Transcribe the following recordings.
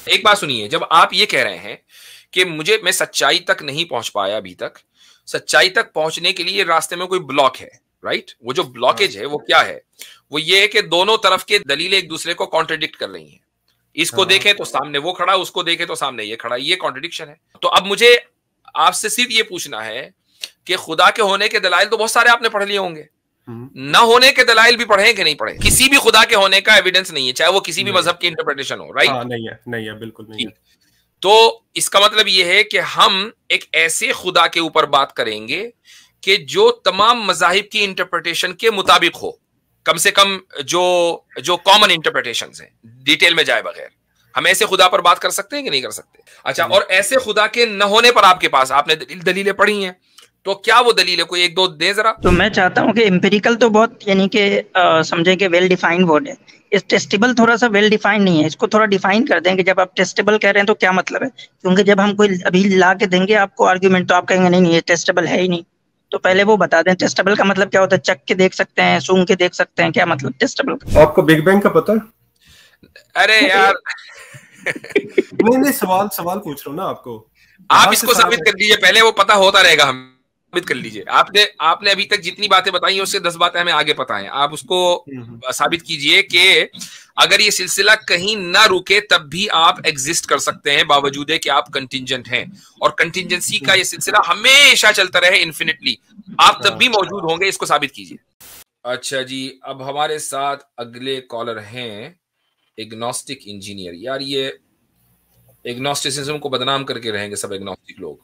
एक बात सुनिए, जब आप ये कह रहे हैं कि मैं सच्चाई तक नहीं पहुंच पाया अभी तक, सच्चाई तक पहुंचने के लिए रास्ते में कोई ब्लॉक है, राइट? वो जो ब्लॉकेज है वो क्या है? वो ये है कि दोनों तरफ के दलीलें एक दूसरे को कॉन्ट्रडिक्ट कर रही हैं। इसको देखें तो सामने वो खड़ा, उसको देखें तो सामने ये खड़ा, ये कॉन्ट्रडिक्शन है। तो अब मुझे आपसे सिर्फ ये पूछना है कि खुदा के होने के दलाइल तो बहुत सारे आपने पढ़ लिए होंगे, न होने के दलाइल भी पढ़े कि नहीं पढ़े? किसी भी खुदा के होने का एविडेंस नहीं है, चाहे वो किसी भी मजहब की इंटरप्रिटेशन हो, राइट? नहीं है, बिल्कुल नहीं है। तो इसका मतलब यह है कि हम एक ऐसे खुदा के ऊपर बात करेंगे कि जो तमाम मजाहिब की इंटरप्रिटेशन के मुताबिक हो, कम से कम जो कॉमन इंटरप्रिटेशन है, डिटेल में जाए बगैर। हम ऐसे खुदा पर बात कर सकते हैं कि नहीं कर सकते? अच्छा, और ऐसे खुदा के न होने पर आपने दलीलें पढ़ी हैं, तो क्या वो दलील है? कोई एक दो दे जरा। तो मैं चाहता हूं कि एम्पिरिकल तो बहुत यानी कि समझे कि वेल डिफाइंड वर्ड है। इस टेस्टेबल थोड़ा सा वेल डिफाइंड नहीं है, इसको थोड़ा डिफाइन कर दें कि जब आप टेस्टेबल कह रहे हैं तो क्या मतलब है। क्योंकि जब हम कोई अभी ला के देंगे आपको आर्ग्यूमेंट, तो आप कहेंगे नहीं ये टेस्टेबल है ही नहीं। तो पहले वो बता दें टेस्टेबल का मतलब क्या होता है। चख के देख सकते हैं, सूंघ के देख सकते हैं, क्या मतलब टेस्टेबल का? आपको बिग बैंग का पता है? अरे यार नहीं, सवाल पूछ रहा हूँ ना आपको। आप इसको साबित कर लीजिए पहले, वो पता होता रहेगा, हम साबित कर लीजिए। आपने अभी तक जितनी बातें बताई हैं उससे 10 बातें हमें आगे पता है। आप उसको साबित कीजिए कि अगर ये सिलसिला कहीं ना रुके तब भी आप एग्जिस्ट कर सकते हैं, बावजूद है कि आप कंटिंजेंट हैं, और कंटिंजेंसी का ये सिलसिला हमेशा चलता रहे इन्फिनिटली, आप तब भी मौजूद होंगे। इसको साबित कीजिए। अच्छा जी, अब हमारे साथ अगले कॉलर हैं एग्नोस्टिक इंजीनियर। यार ये एग्नोस्टिसिज्म को बदनाम करके रहेंगे सब एग्नोस्टिक लोग।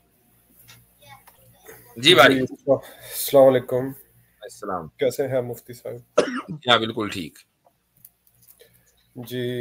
जी भाई, अस्सलाम वालेकुम। अस्सलाम। कैसे हैं मुफ्ती साहब? हाँ बिल्कुल ठीक जी।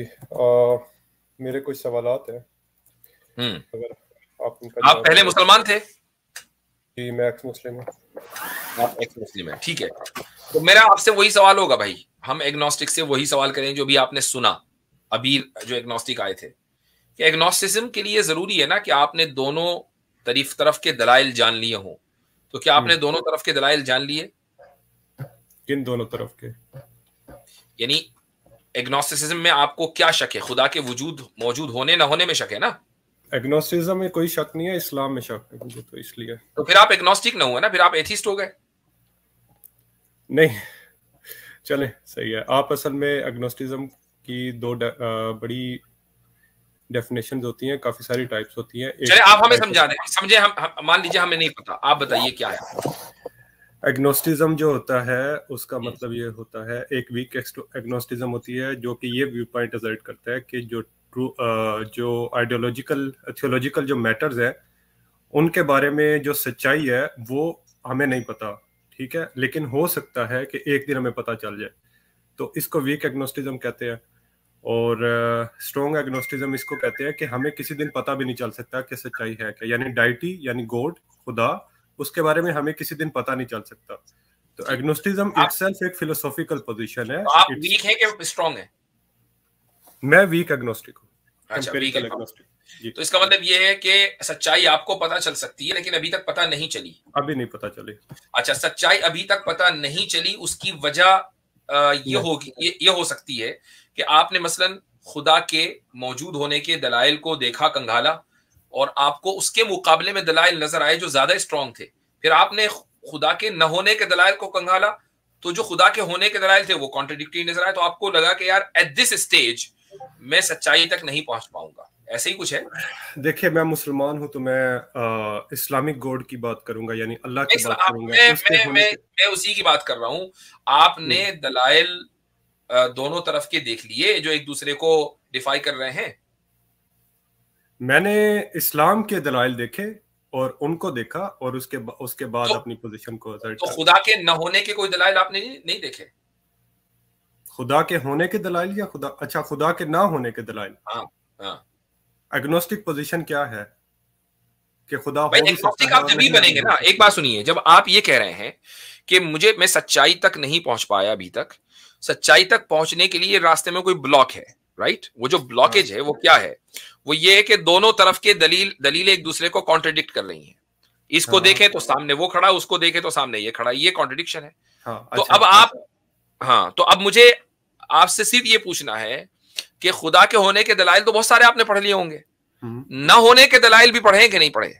मेरे कुछ सवालात हैं। अगर आप पहले मुसलमान थे? जी, मैं एक्स मुस्लिम हूँ। आप एक्स मुस्लिम हैं, ठीक है। तो मेरा आपसे वही सवाल होगा भाई, हम एग्नोस्टिक से वही सवाल करें जो भी आपने सुना अभी, जो एग्नोस्टिक आए थे, कि एग्नोस्टिसिज्म के लिए जरूरी है ना कि आपने दोनों तरफ के दलाइल जान लिए हों। तो क्या आपने दोनों तरफ के दलाइल जान लिए? किन दोनों तरफ के? यानी एग्नोस्टिसिज्म में आपको क्या शक है? खुदा के मौजूद होने न होने में शक है ना? एग्नोस्टिसिज्म में कोई शक नहीं है, इस्लाम में शक है मुझे, तो इसलिए। तो फिर आप एग्नोस्टिक न हुए ना, फिर आप एथिस्ट हो गए। नहीं, चले सही है। आप असल में एग्नोस्टिसिज्म की दो बड़ी डेफिनेशंस होती हैं, काफी सारी टाइप्स होती हैं। चले आप हमें समझा दें, समझे हम मान लीजिए हमें नहीं पता, आप बताइए क्या है एग्नोस्टिज्म। जो होता है उसका मतलब ये होता है, एक वीक एग्नोस्टिज्म होती है जो कि ये व्यू पॉइंट असर्ट करता है कि जो आइडियोलॉजिकल थियोलॉजिकल जो मैटर्स है उनके बारे में जो सच्चाई है वो हमें नहीं पता, ठीक है, लेकिन हो सकता है कि एक दिन हमें पता चल जाए। तो इसको वीक एग्नोस्टिज्म कहते हैं। और स्ट्रॉन्ग एग्नोस्टिज्म इसको कहते हैं कि हमें किसी दिन पता भी नहीं चल सकता कि सच्चाई है क्या, यानी डाइटी यानी गॉड, खुदा, उसके बारे में हमें किसी दिन पता नहीं चल सकता। तो एग्नोस्टिज्म इटसेल्फ एक फिलोसॉफिकल पोजीशन है। तो आप वीक हैं कि स्ट्रॉन्ग हैं? मैं वीक एग्नोस्टिक हूँ। अच्छा, वीक एग्नोस्टिक। तो इसका मतलब ये है कि सच्चाई आपको पता चल सकती है लेकिन अभी तक पता नहीं चली। अभी नहीं पता चली। अच्छा, सच्चाई अभी तक पता नहीं चली, उसकी वजह ये हो सकती है कि आपने मसलन खुदा के मौजूद होने के दलाइल को देखा, कंघाला, और आपको उसके मुकाबले में दलाइल नजर आए जो ज्यादा स्ट्रॉन्ग थे। फिर आपने खुदा के न होने के दलाइल को कंघाला, तो जो खुदा के होने के दलाइल थे वो कॉन्ट्रडिक्टरी नजर आए। तो आपको लगा कि यार एट दिस स्टेज मैं सच्चाई तक नहीं पहुंच पाऊंगा। ऐसे ही कुछ है? देखिए, मैं मुसलमान हूं तो मैं इस्लामिक गॉड की बात करूंगा, यानी अल्लाह की बात करूंगा। मैं उसी की बात कर रहा हूं। आपने दलाइल दोनों तरफ के देख लिए जो एक दूसरे को डिफाई कर रहे हैं। मैंने इस्लाम के दलाइल देखे और उनको देखा और उसके बाद अपनी पोजीशन को तो खुदा के न होने के कोई दलाइल आपने नहीं देखे? खुदा के होने के दलाइल या खुदा के ना होने के दलाइल? हाँ। एग्नोस्टिक पोजीशन क्या है कि खुदा हो भी सकता है? आप जब भी बनेंगे ना, एक बात सुनिए, जब आप ये कह रहे हैं कि मैं सच्चाई तक नहीं पहुंच पाया अभी तक, सच्चाई तक पहुंचने के लिए रास्ते में कोई ब्लॉक है, राइट? वो जो ब्लॉकेज है वो क्या है? वो ये है कि दोनों तरफ के दलीलें एक दूसरे को कॉन्ट्रडिक्ट कर रही हैं। इसको देखें तो सामने वो खड़ा, उसको देखें तो सामने ये खड़ा, ये कॉन्ट्रडिक्शन है। तो अब मुझे आपसे सिर्फ ये पूछना है कि खुदा के होने के दलाइल तो बहुत सारे आपने पढ़ लिए होंगे, न होने के दलाइल भी पढ़े कि नहीं पढ़े?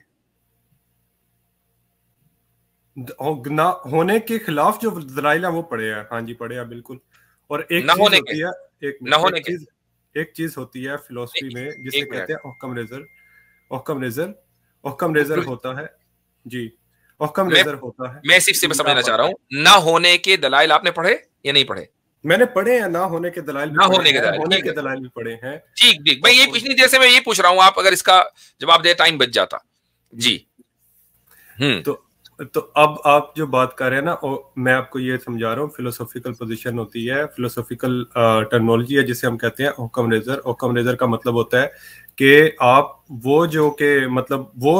ना होने के खिलाफ जो दलाइल है वो पढ़े हैं, हाँ जी पढ़े हैं बिल्कुल। और एक चीज होती है, एक चीज होती है फिलोसफी में जिसे कहते हैं ओक्कम रेजर। ओक्कम रेजर होता है जी, ओक्कम रेजर होता है। मैं सिर्फ समझना चाह रहा हूँ, ना होने के दलाइल आपने पढ़े या नहीं पढ़े? मैंने पढ़े हैं, ना होने के दलाइल भी ना होने के दलाइल, होने के दलाइल भी पढ़े हैं। ठीक ठीक, मैं ये पिछली देर से मैं ये पूछ रहा हूँ, आप अगर इसका जवाब दे टाइम बच जाता जी। तो अब आप जो बात कर रहे हैं ना, मैं आपको ये समझा रहा हूँ, फिलोसॉफिकल पोजीशन होती है, फिलोसॉफिकल टर्मिनोलॉजी है जिसे हम कहते हैं ओक्कम रेजर। ओक्कम रेजर का मतलब होता है कि आप वो जो के मतलब वो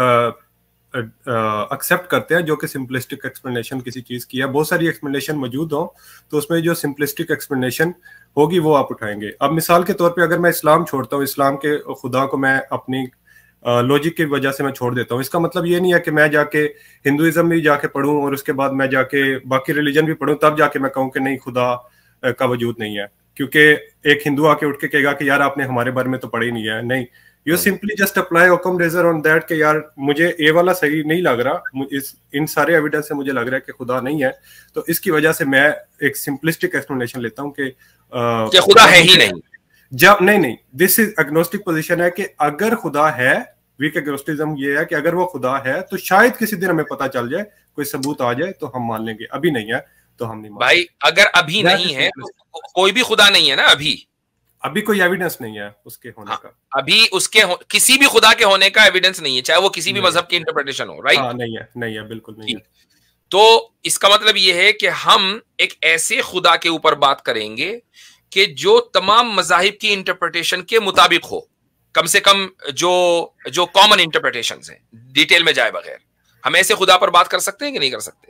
एक्सेप्ट करते हैं जो कि सिंपलिस्टिक एक्सप्लेनेशन किसी चीज की है। बहुत सारी एक्सप्लेनेशन मौजूद हो तो उसमें जो सिंपलिस्टिक एक्सप्लेनेशन होगी वो आप उठाएंगे। अब मिसाल के तौर पे अगर मैं इस्लाम छोड़ता हूँ, इस्लाम के खुदा को मैं अपनी लॉजिक की वजह से मैं छोड़ देता हूँ, इसका मतलब ये नहीं है कि मैं जाके हिंदुइज्म भी जाके पढ़ूं और उसके बाद मैं जाके बाकी रिलीजन भी पढ़ूं तब जाके मैं कहूँ कि नहीं खुदा का वजूद नहीं है, क्योंकि एक हिंदू आके उठ के कहेगा कि यार आपने हमारे बारे में तो पढ़ा ही नहीं है। नहीं, you simply just apply Occam razor on that कि यार मुझे ये वाला सही नहीं लग रहा, इन सारे एविडेंस से मुझे लग रहा है कि खुदा नहीं है, तो इसकी वजह से मैं एक सिंपलिस्टिक एक्सप्लेनेशन लेता हूँ कि खुदा है ही नहीं। जब नहीं, दिस इज एग्नोस्टिक पोजीशन है कि अगर खुदा है, वीक एग्नोस्टिज्म ये है कि अगर वो खुदा है तो शायद किसी दिन हमें पता चल जाए, कोई सबूत आ जाए तो हम मान लेंगे, अभी नहीं है तो हम नहीं मान भाई। अगर अभी नहीं है तो कोई भी खुदा नहीं है ना, अभी कोई एविडेंस नहीं है उसके होने का। अभी उसके किसी भी खुदा के होने का एविडेंस नहीं है, चाहे वो किसी भी मजहब की इंटरप्रिटेशन हो, राइट? नहीं है बिल्कुल नहीं है। तो इसका मतलब ये है कि हम एक ऐसे खुदा के ऊपर बात करेंगे कि जो तमाम मजाहिब की इंटरप्रिटेशन के मुताबिक हो, कम से कम जो कॉमन इंटरप्रिटेशंस हैं, डिटेल में जाए बगैर। हम ऐसे खुदा पर बात कर सकते हैं कि नहीं कर सकते?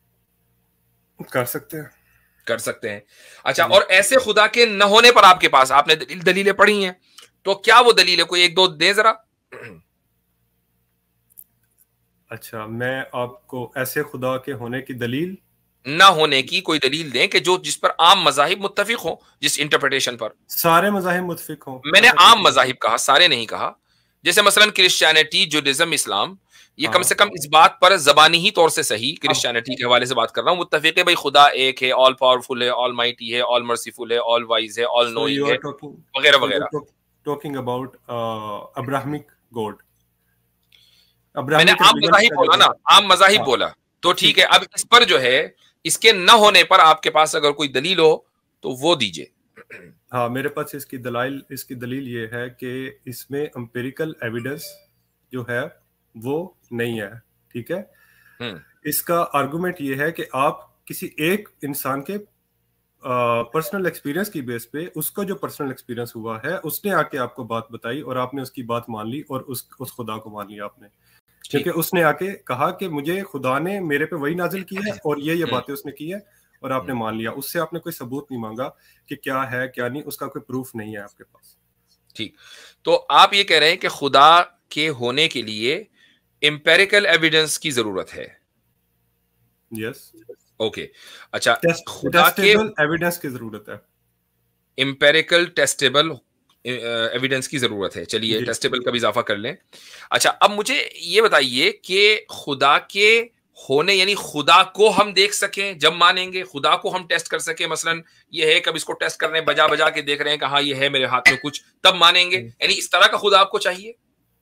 कर सकते हैं। अच्छा, और ऐसे खुदा के न होने पर आपके पास आपने दलीलें पढ़ी हैं, तो क्या वो दलील है? कोई एक दो दे जरा। अच्छा, मैं आपको ऐसे खुदा के होने की दलील, ना होने की कोई दलील दें कि जो जिस पर आम मजाहिब मुत्तफिक हो, जिस इंटरप्रिटेशन पर सारे मजाहिब मुत्तफिक हो। मैंने आम मजाहिब कहा, सारे नहीं कहा। जैसे मसलन क्रिश्चियनिटी, जुडाइज्म, इस्लाम, ये कम से कम इस बात पर जबानी ही तौर से सही, क्रिश्चियनिटी के हवाले से बात कर रहा हूँ, मुत्तफिक है भाई खुदा एक है, ऑल पावरफुल है, ऑल माइटी है, ऑल मर्सीफुल है, ऑल वाइज है, ऑल नोइंग है, वगैरह वगैरह। Talking about Abrahamic God. मैंने आम मजाहिब बोला ना, आम मजाहिब बोला, तो ठीक है। अब इस पर जो है, इसके न होने पर आपके पास अगर कोई दलील हो तो वो दीजिए। हाँ, मेरे पास इसकी दलील ये है कि इसमें एम्पिरिकल एविडेंस जो है वो नहीं है, ठीक है। इसका आर्गुमेंट ये है कि आप किसी एक इंसान के पर्सनल एक्सपीरियंस की बेस पे, उसका जो पर्सनल एक्सपीरियंस हुआ है, उसने आके आपको बात बताई और आपने उसकी बात मान ली और उस खुदा को मान लिया आपने, क्योंकि उसने आके कहा कि मुझे खुदा ने मेरे पे वही नाजिल की है और ये बातें उसने की है और आपने मान लिया। उससे आपने कोई सबूत नहीं मांगा कि क्या है क्या नहीं, उसका कोई प्रूफ नहीं है आपके पास। ठीक, तो आप ये कह रहे हैं कि खुदा के होने के लिए एम्पिरिकल एविडेंस की जरूरत है। Yes, okay. अच्छा, खुदा के एविडेंस की जरूरत है, एम्पिरिकल टेस्टेबल एविडेंस की जरूरत है। चलिए, टेस्टेबल का भी इजाफा कर लें। अच्छा, अब मुझे ये बताइए कि खुदा के होने यानी खुदा को हम देख सकें जब मानेंगे, खुदा को हम टेस्ट कर सके, मसलन ये है कब इसको टेस्ट कर रहे हैं, बजा बजा के देख रहे हैं कि हाँ ये है मेरे हाथ में कुछ, तब मानेंगे? यानी इस तरह का खुदा आपको चाहिए?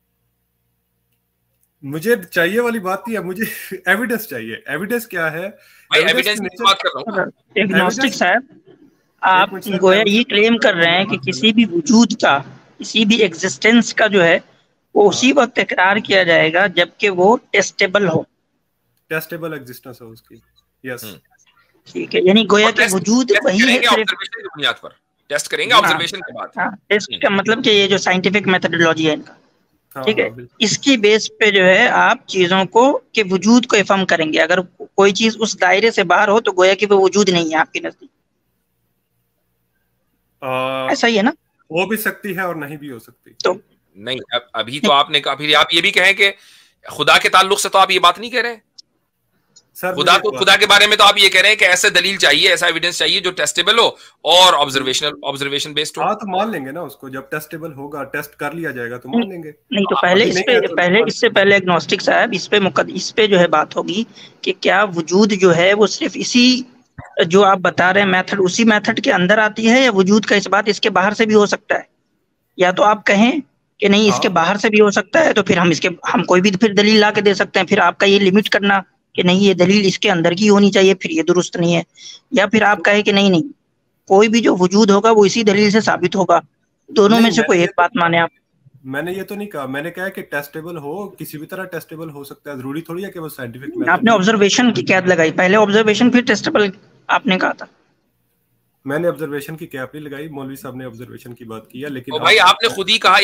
मुझे चाहिए वाली बात नहीं है, मुझे एविडेंस चाहिए। एविडेंस क्या है? एविडेंस की बात कर रहा हूँ। एग्नोस्टिक साहब, आप गोया ये क्लेम कर रहे हैं कि किसी भी वजूद का, किसी भी एग्जिस्टेंस का जो है वो उसी वक्त इकरार किया जाएगा जबकि वो टेस्टेबल हो, टेस्टेबल एग्जिस्टेंस हो उसकी। यस, ठीक है। यानी गोया के वजूद वही है, ऑब्जर्वेशन की बुनियाद पर टेस्ट करेंगे, ऑब्जर्वेशन के बाद। हाँ, टेस्ट का मतलब कि ये जो साइंटिफिक मेथोडोलॉजी है इनका, ठीक है, इसकी बेस पे जो है आप चीजों को के वजूद को इफर्म करेंगे। अगर कोई चीज उस दायरे से बाहर हो तो गोया कि वो वजूद नहीं है आपके नजदीक। ऐसा ही है ना? हो भी सकती है और नहीं भी हो सकती। तो नहीं, अभी तो आपने कहा, फिर आप ये भी कहें कि खुदा के ताल्लुक से तो आप ये बात नहीं कह रहे। सर खुदा के बारे में तो आप ये कह रहे हैं कि ऐसा दलील चाहिए, ऐसा एविडेंस चाहिए जो टेस्टेबल हो और ऑब्जर्वेशन बेस्ड हो। हाँ तो मान लेंगे ना उसको, जब टेस्टेबल होगा, टेस्ट कर लिया जाएगा तो मान लेंगे। नहीं तो इससे पहले एग्नोस्टिक साहब इस पे जो है बात होगी कि क्या वजूद जो है वो सिर्फ इसी जो आप बता रहे हैं मेथड, उसी मेथड के अंदर आती है, या वजूद का इस बात इसके बाहर से भी हो सकता है? या तो आप कहें कि नहीं इसके बाहर से भी हो सकता है, तो फिर हम कोई भी फिर दलील ला के दे सकते हैं, फिर आपका ये लिमिट करना कि नहीं ये दलील इसके अंदर की होनी चाहिए, फिर ये दुरुस्त नहीं है। या फिर आप कहें कि नहीं कोई भी जो वजूद होगा वो इसी दलील से साबित होगा, दोनों में से कोई एक बात माने आप। मैंने ये तो नहीं कहा, मैंने कहा कि टेस्टेबल हो, किसी भी तरह टेस्टेबल हो सकता है, जरूरी थोड़ी है कि वो साइंटिफिक। आपने ऑब्जर्वेशन की कैद लगाई, पहले ऑब्जर्वेशन फिर टेस्टेबल आपने कहा था। मैंने ऑब्जर्वेशन की कैप नहीं लगाई, मौलवी साहब ने ऑब्जर्वेशन की बात की है, लेकिन भाई आपने खुद ही कहा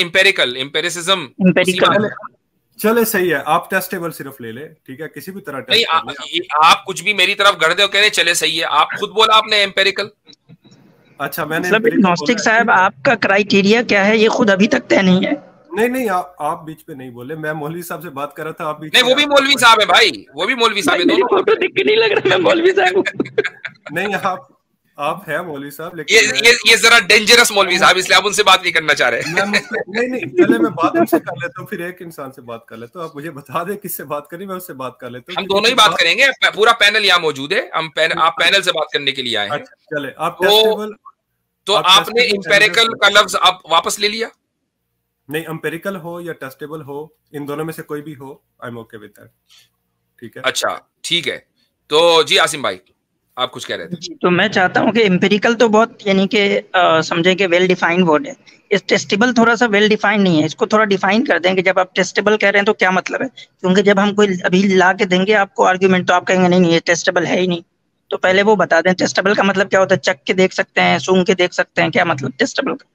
एम्पेरिकल। चले सही है, आप टेस्टेबल सिर्फ ले ले, ठीक है, किसी भी तरह टेस्ट आप कुछ भी मेरी तरफ गढ़ दे कह रहे चले सही है, आप खुद बोला आपने एम्पेरिकल। अच्छा मैंने मतलब एग्नोस्टिक साहब आपका क्राइटेरिया क्या है ये खुद अभी तक तय नहीं है। नहीं आप बीच पे नहीं बोले, मैं मौलवी साहब से बात कर रहा था, आप बीच नहीं वो भी मौलवी साहब है भाई, वो भी मौलवी साहब है, दोनों फोटो देख के नहीं लग रहा मैं मौलवी साहब नहीं आप है मौलवी साहब, लेकिन ये जरा डेंजरस मौलवी साहब, इसलिए आप उनसे बात नहीं करना चाह रहे। नहीं चले मैं बात उनसे कर लेता हूँ, फिर एक इंसान से बात कर लेता हूँ, आप मुझे बता दे किससे बात करी, मैं उससे बात कर लेता हूँ। हम दोनों ही बात करेंगे, पूरा पैनल यहाँ मौजूद है, आप पैनल से बात करने के लिए आए हैं। चले आप टेस्टेबल, तो आपने एम्पेरिकल का लफ्ज आप वापस ले लिया। नहीं एम्पेरिकल हो या टेस्टेबल हो, इन दोनों में से कोई भी हो, I am okay with that, ठीक है। अच्छा ठीक है, तो जी आसिम भाई आप कुछ कह रहे थे। तो मैं चाहता हूँ कि एम्पेरिकल तो बहुत यानी कि समझे कि वेल डिफाइंड वर्ड है, इस टेस्टेबल थोड़ा सा वेल डिफाइंड नहीं है, इसको थोड़ा डिफाइन कर दें कि जब आप टेस्टेबल कह रहे हैं तो क्या मतलब है, क्योंकि जब हम कोई अभी ला के देंगे आपको आर्ग्यूमेंट तो आप कहेंगे नहीं ये टेस्टेबल है ही नहीं। तो पहले वो बता दें टेस्टेबल का मतलब क्या होता है, चख के देख सकते हैं, सूंघ के देख सकते हैं, क्या मतलब टेस्टेबल का?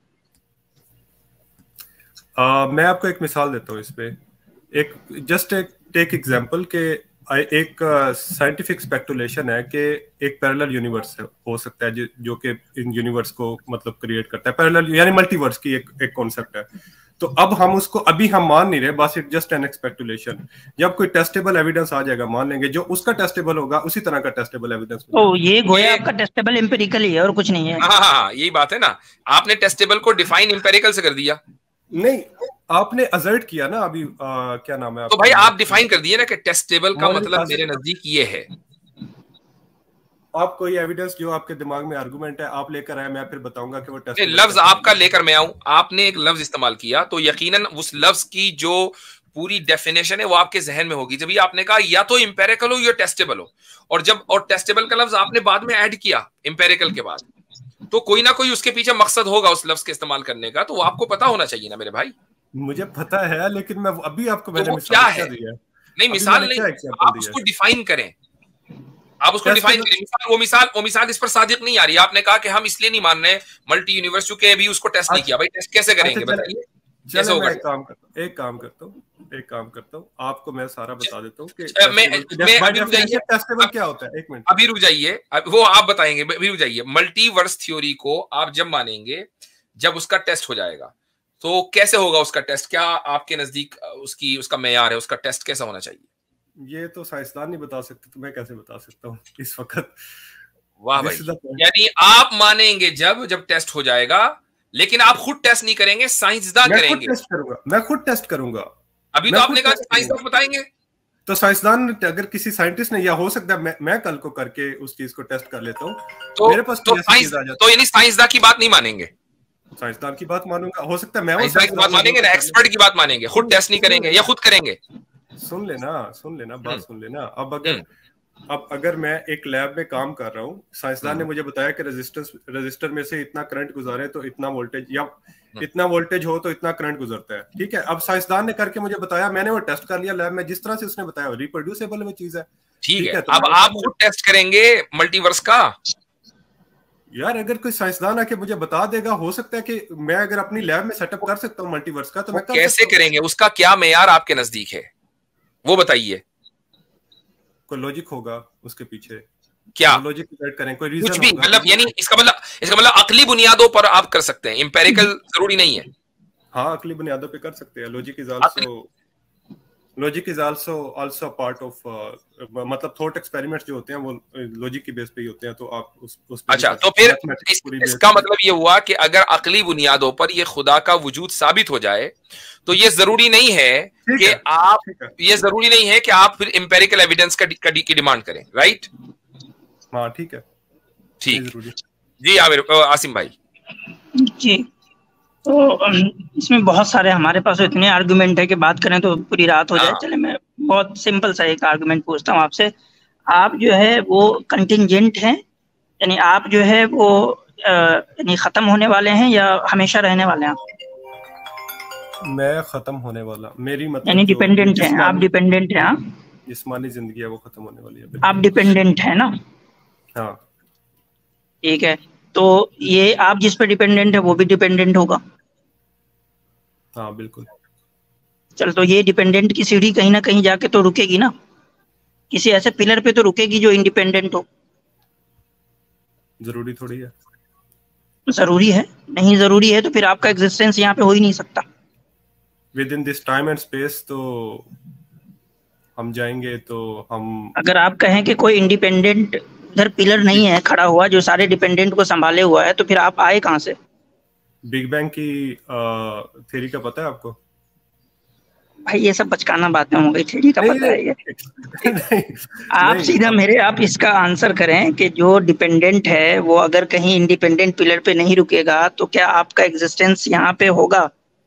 मैं आपको एक मिसाल देता हूँ इस पे, टेक एग्जांपल के एक साइंटिफिक स्पेकुलेशन है कि एक पैरेलल यूनिवर्स हो सकता है जो कि इन यूनिवर्स को मतलब क्रिएट करता है, पैरेलल यानी मल्टीवर्स की एक कॉन्सेप्ट है। तो अब हम उसको अभी हम मान नहीं रहे, बस इट जस्ट एन स्पेकुलेशन, जब कोई टेस्टेबल एविडेंस आ जाएगा मान लेंगे, जो उसका टेस्टेबल होगा उसी तरह का टेस्टेबल एविडेंस। ओ ये गोया आपका टेस्टेबल एम्पिरिकल ही है और कुछ नहीं है। हाँ यही बात है ना, आपने टेस्टेबल को डिफाइन एम्पिरिकल से कर दिया। नहीं आपने अजर्ट किया ना अभी, क्या नाम है, तो भाई आप डिफाइन कर दिए ना कि टेस्टेबल का मतलब मेरे नजदीक ये है। आप कोई एविडेंस जो आपके दिमाग में आर्गुमेंट है आप लेकर आए, मैं फिर बताऊंगा कि वो टेस्टेबल लफ्ज आपका लेकर मैं आऊं, आपने एक लफ्ज इस्तेमाल किया तो यकीनन उस लफ्ज की जो पूरी डेफिनेशन है वो आपके जहन में होगी। जब ये आपने कहा या तो एम्पेरिकल हो या टेस्टेबल हो, और टेस्टेबल का लफ्ज आपने बाद में ऐड किया एम्पेरिकल के बाद, तो कोई ना कोई उसके पीछे मकसद होगा उस लफ्ज के इस्तेमाल करने का, तो वो आपको पता होना चाहिए ना मेरे भाई। मुझे पता है, लेकिन मैं अभी आपको तो क्या है, नहीं मिसाल नहीं, आप उसको डिफाइन करें, आप उसको डिफाइन करें। वो मिसाल इस पर सादिक नहीं आ रही। आपने कहा कि हम इसलिए नहीं मान रहे मल्टी यूनिवर्स क्योंकि अभी उसको टेस्ट नहीं किया। भाई टेस्ट कैसे करेंगे बताइए, कैसे होगा? एक काम करता हूँ आपको मैं सारा बता देता हूँ कि टेस्टेबल क्या होता है। एक मिनट अभी रुक जाइए, वो आप बताएंगे, अभी रुक जाइए। मल्टीवर्स थ्योरी को आप जब मानेंगे जब उसका टेस्ट हो जाएगा, तो कैसे होगा उसका टेस्ट? क्या आपके नजदीक उसका मेयार है, उसका टेस्ट कैसा होना चाहिए? ये तो साइंसदान नहीं बता सकते, तो मैं कैसे बता सकता हूँ इस वक्त। वाह भाई, यानी आप मानेंगे जब टेस्ट हो जाएगा, लेकिन आप खुद टेस्ट नहीं करेंगे, साइंसदान करेंगे। मैं खुद टेस्ट करूंगा। अभी तो आपने कहा साइंसदान बताएंगे, तो साइंसदान अगर किसी साइंटिस्ट ने, या हो सकता है मैं कल को करके उस चीज को टेस्ट कर लेता हूँ, तो मेरे पास तो यानी साइंसदान की बात नहीं मानेंगे? साइंसदान की बात मानूंगा, हो सकता है मैं की बात मानेंगे ना, एक्सपर्ट की बात मानेंगे, खुद टेस्ट नहीं करेंगे या खुद करेंगे? सुन लेना बात सुन लेना। अब अगर मैं एक लैब में काम कर रहा हूँ, साइंसदान ने मुझे बताया कि रजिस्टर में से इतना करंट गुजारे तो इतना वोल्टेज, या इतना वोल्टेज हो तो इतना करंट गुजरता है, ठीक है। अब साइंसदान ने करके मुझे बताया, मैंने वो टेस्ट कर लिया लैब में, जिस तरह से उसने बताया रिप्रोड्यूसेबल वो चीज है, ठीक है। अब आप खुद टेस्ट करेंगे मल्टीवर्स का? यार अगर कोई साइंसदान आके मुझे बता देगा, हो सकता है कि मैं अगर अपनी लैब में सेटअप कर सकता हूँ मल्टीवर्स का, तो मैं कैसे करेंगे? उसका क्या मेयार आपके नजदीक है वो बताइए। कोई लॉजिक होगा उसके पीछे, क्या लॉजिक करें, कोई रीजन कुछ भी, मतलब यानी इसका मतलब अकली बुनियादों पर आप कर सकते हैं, एम्पेरिकल जरूरी नहीं है। हाँ अकली बुनियादों पे कर सकते हैं, logic is also logic is also part of, मतलब थॉट एक्सपेरिमेंट्स जो होते हैं वो लॉजिक की बेस पे ही होते हैं, तो आप उस अच्छा, तो फिर इसका मतलब ये हुआ कि अगर अकली बुनियादों पर ये खुदा का वजूद साबित हो जाए तो ये जरूरी नहीं है कि आप फिर एम्पिरिकल एविडेंस की डिमांड करें, राइट? हाँ ठीक है, ठीक जी। आसिम भाई जी, तो इसमें बहुत सारे हमारे पास इतने आर्गुमेंट है कि बात करें तो पूरी रात हो जाए। चले मैं बहुत सिंपल सा एक आर्गुमेंट पूछता हूँ आपसे। आप जो है वो कंटिंजेंट हैं, यानी आप जो है वो यानी खत्म होने वाले हैं या हमेशा रहने वाले हैं? मैं खत्म होने वाला, मेरी मतलब यानी डिपेंडेंट हैं आप, डिपेंडेंट हैं। जिस्मानी जिंदगी है वो खत्म होने वाली है, आप डिपेंडेंट है ना? हाँ ठीक है, तो ये आप जिस पे डिपेंडेंट है वो भी डिपेंडेंट होगा। हाँ बिल्कुल। चल, तो ये डिपेंडेंट की सीढ़ी कहीं ना कहीं जाके तो रुकेगी ना, किसी ऐसे पिलर पे तो रुकेगी जो इंडिपेंडेंट हो। जरूरी थोड़ी है। जरूरी है? नहीं जरूरी है तो फिर आपका एग्जिस्टेंस यहाँ पे हो ही नहीं सकता। Within this time and space तो हम जाएंगे, तो हम अगर आप कहें कि कोई इंडिपेंडेंट उधर पिलर नहीं है खड़ा हुआ जो सारे डिपेंडेंट को संभाले हुआ है, तो फिर आप आए कहाँ से? बिग बैंग की थ्योरी का पता है आपको? भाई ये सब बचकाना बातें हो गई, थ्योरी का पता है ये? आप सीधा आप इसका आंसर करें कि जो डिपेंडेंट है वो अगर कहीं इंडिपेंडेंट पिलर पे नहीं रुकेगा तो क्या आपका एग्जिस्टेंस यहाँ पे होगा?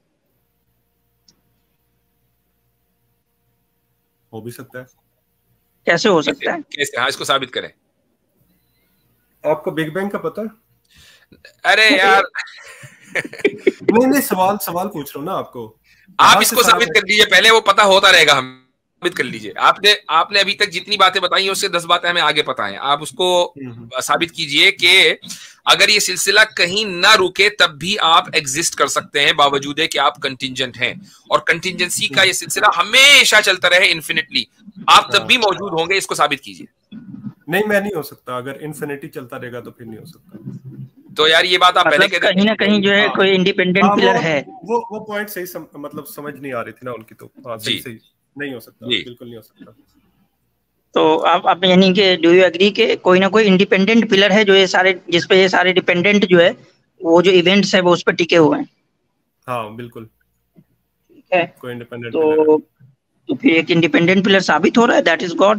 हो भी सकता है। कैसे हो सकता है? कैसे? हाँ, इसको साबित करें। आपको बिग बैंग का पता है? अरे यार नहीं सवाल पूछ रहा हूँ ना आपको। आप इसको साबित कर लीजिए पहले, वो पता होता रहेगा, हम साबित कर लीजिए। आपने अभी तक जितनी बातें बताई उससे 10 बातें हमें आगे पता है। आप उसको साबित कीजिए कि अगर ये सिलसिला कहीं ना रुके तब भी आप एग्जिस्ट कर सकते हैं, बावजूद है कि आप कंटिंजेंट हैं, और कंटिंजेंसी का ये सिलसिला हमेशा चलता रहे इन्फिनिटली, आप तब भी मौजूद होंगे। इसको साबित कीजिए। नहीं, मैं नहीं हो सकता। अगर इन्फिनिटी चलता रहेगा तो फिर नहीं हो सकता। तो यार ये बात आप पहले कहते कहीं ना कहीं जो है कोई इंडिपेंडेंट पिलर है। वो पॉइंट सही मतलब समझ नहीं आ रही थी ना उनकी, तो सही नहीं हो सकता, बिल्कुल नहीं हो सकता। तो आप यानी कि डू यू एग्री के कोई ना कोई इंडिपेंडेंट पिलर है जो ये सारे, जिस पे ये सारे डिपेंडेंट जो है वो जो इवेंट्स है वो उस पर टिके हुए हैं? हाँ बिल्कुल, ठीक है। कोई इंडिपेंडेंट तो फिर एक इंडिपेंडेंट पिलर साबित हो रहा है, दैट इज गॉड।